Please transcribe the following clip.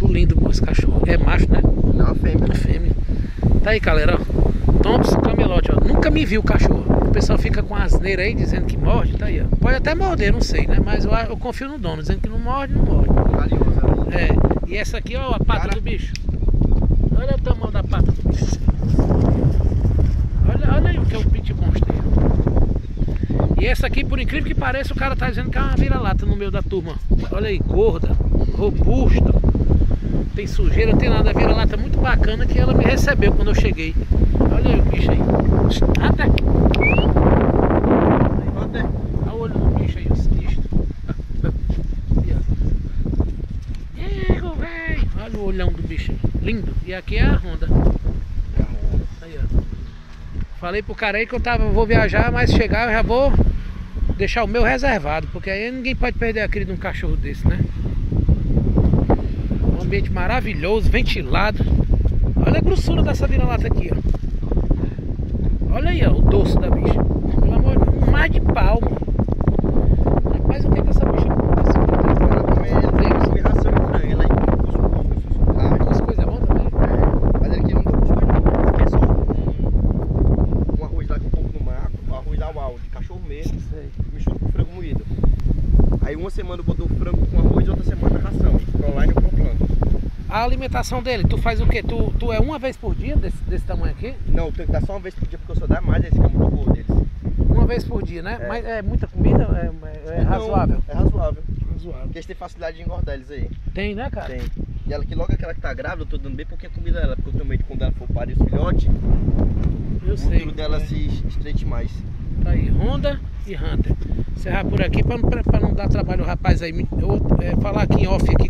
lindo, pô, esse cachorro. É macho, né? Não, fêmea. É fêmea. Tá aí, galera, ó. Thompson Camelote, ó. Nunca me viu o cachorro. O pessoal fica com asneira aí, dizendo que morde, tá aí, ó. Pode até morder, não sei, né? Mas eu confio no dono, dizendo que não morde, não morde. Carinhosa ali. É. E essa aqui, ó, a pata do bicho. Olha o tamanho da pata do bicho. Olha aí o que é o Pit Monster. E essa aqui, por incrível que pareça, o cara tá dizendo que é uma vira-lata no meio da turma. Olha aí, gorda, robusta. Tem sujeira, tem nada. A vira-lata muito bacana que ela me recebeu quando eu cheguei. Olha aí o bicho aí. Até. Olha o olho do bicho aí, esse bicho. Olha o olhão do bicho aí. Lindo. E aqui é a Honda. Aí, ó. Falei pro cara aí que vou viajar, mas chegar eu já vou deixar o meu reservado, porque aí ninguém pode perder a cria de um cachorro desse, né? Um ambiente maravilhoso, ventilado. Olha a grossura dessa vira-lata aqui, ó. Olha aí, ó, o dorso da bicha. Pelo amor de Deus, um mar de palmo. Rapaz, o que é que essa bicha acontece? Ela come ração de frango, ela As coisas bom também. mas ele aqui nunca buscou não. É só um arroz lá com um pouco no maco, um arroz ao de cachorro mesmo, mistura com frango moído. Aí uma semana eu botou frango com arroz e outra semana ração. Online eu comprando. A alimentação dele, tu faz o quê? Tu é uma vez por dia desse tamanho aqui? Não, tem que dar só uma vez por dia porque eu só dá mais, esse que é muito bom deles. Uma vez por dia, né? É. Mas é muita comida? É razoável? É razoável. Razoável. Porque eles têm facilidade de engordar eles aí. Tem, né, cara? Tem. E ela que logo aquela que tá grávida, eu tô dando bem pouquinha comida dela, porque eu tenho medo de quando ela for parir os filhotes, Eu o sei. útero dela se estreite mais. Tá aí, Honda e Hunter. Encerrar por aqui pra não dar trabalho ao rapaz aí. Eu vou falar aqui em off aqui.